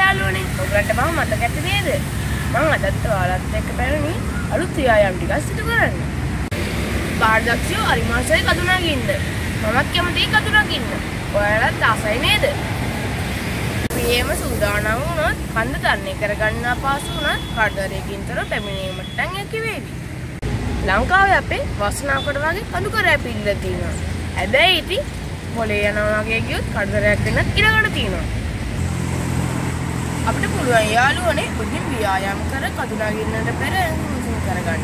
යාළුවනේ. ඔයගලන්ට මම මතක ඇති නේද? මම අදත් ඔයාලත් එක්ක පැනනි අලුත් ව්‍යායාම ටිකක් සිදු කරන්න. පාරදක්ෂයෝ අරිමාසයි කඳු නගින්න. මමත් කැමතියි කඳු නගින්න. ඔයාලත් ආසයි නේද? පියේම සූදානම් වුණොත් කන්ද තරණය කරගන්න අපහසු වුණත් කාර්යදරයකින් තොර පැමිණීමට නම් හැකි වේවි. ලංකාවේ අපේ වසනාවකට වගේ කඳු කරෑ පිළිලා තියෙනවා. හැබැයි ඉතින් මොලේ යනවා වගේ ගියොත් කාර්යදරයක් දෙන්නත් ඉඩකට තියෙනවා. අපිට පුළුවන් යාළුවනේ උඩින් ව්‍යායාම කර කඳු නගින්නට පෙර උණුසුම් කරගන්න.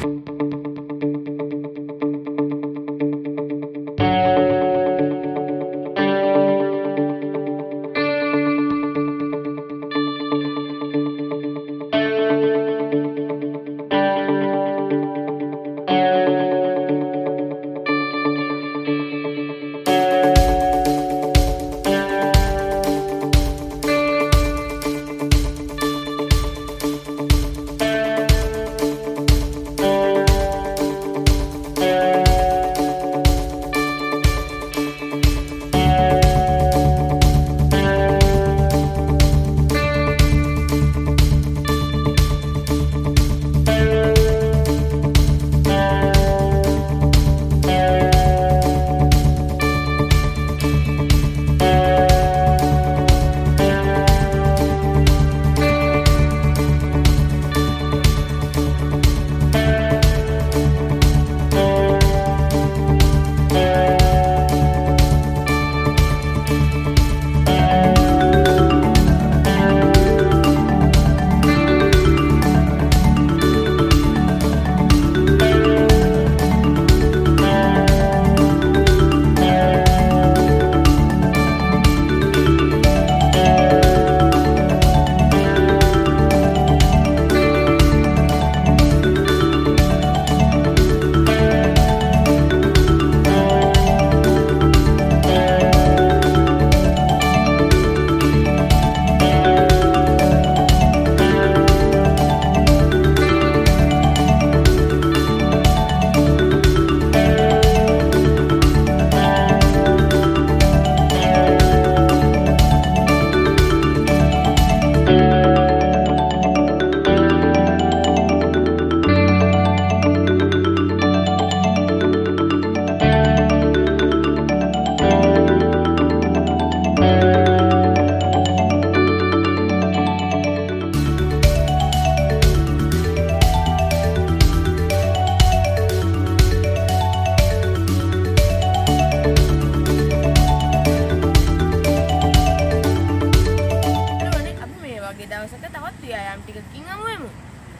දවසක තවත් ව්‍යායාම ටිකකින් හමු වෙමු.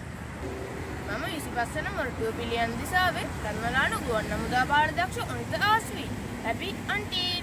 මම 25 වෙනි මොරටුව පිළියන් දිසාවේ රන්මලාන ගුවන් හමුදා පාරදක්ෂ අනිත ආස්වි. හැපි අන්ටි